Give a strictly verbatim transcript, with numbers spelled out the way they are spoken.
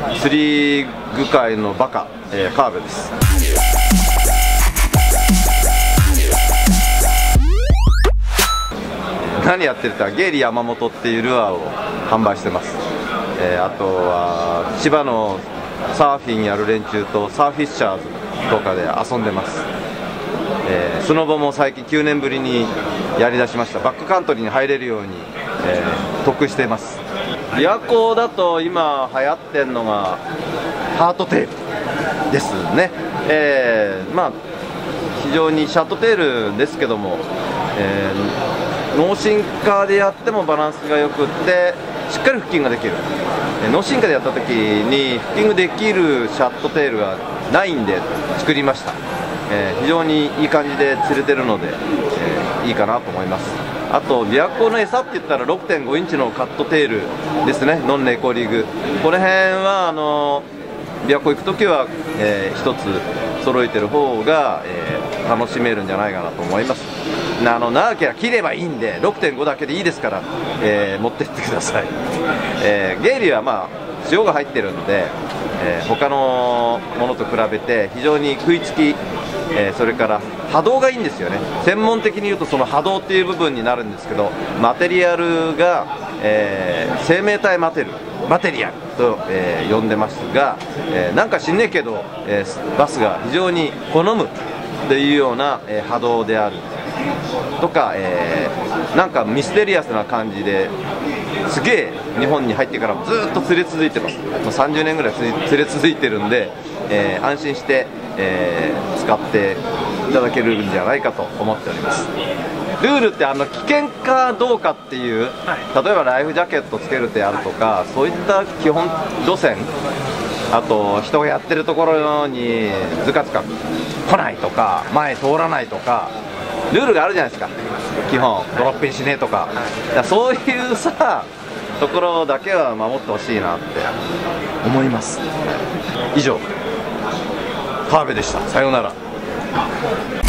釣り具界のバカ、えー、川辺です。何やってるか、ゲイリ山本っていうルアーを販売してます。えー、あとは千葉のサーフィンやる連中とサーフィッシャーズとかで遊んでます。えー、スノボも最近きゅうねんぶりにやりだしました。バックカントリーに入れるように、えー、得しています。琵琶湖だと今流行ってるのがハートテールですね。えー、まあ非常にシャートテールですけども、えー、脳進化でやってもバランスがよくってしっかりフッキングができる。えー、脳進化でやった時にフッキングできるシャートテールがないんで作りました。えー、非常にいい感じで釣れてるので、えー、いいかなと思います。あと琵琶湖の餌って言ったら ろくてんごインチのカットテールですね。ノンレコリグ、この辺はあの琵琶湖行くときは、えー、一つ揃えてる方が、えー、楽しめるんじゃないかなと思います。あの長ければ切ればいいんで ろくてんご だけでいいですから、えー、持ってってください。えー、ゲイリーはまあ塩が入ってるんで、えー、他のものと比べて非常に食いつき、えー、それから波動がいいんですよね。専門的に言うとその波動っていう部分になるんですけど、マテリアルが、えー、生命体マテルマテリアルと、えー、呼んでますが、えー、なんか知んねえけど、えー、バスが非常に好むというような、えー、波動であるとか、えー、なんかミステリアスな感じですげえ日本に入ってからずっと釣れ続いてます。もうさんじゅうねんぐらい釣れ続いてるんで、えー、安心して、えー、使っていただけるんじゃないかと思っております。ルールってあの危険かどうかっていう、例えばライフジャケットつけるであるとか、そういった基本路線、あと人がやってるところにずかずか来ないとか前通らないとかルールがあるじゃないですか。基本ドロップインしねえとか、そういうさところだけは守ってほしいなって思います。以上、川辺でした。さようなら。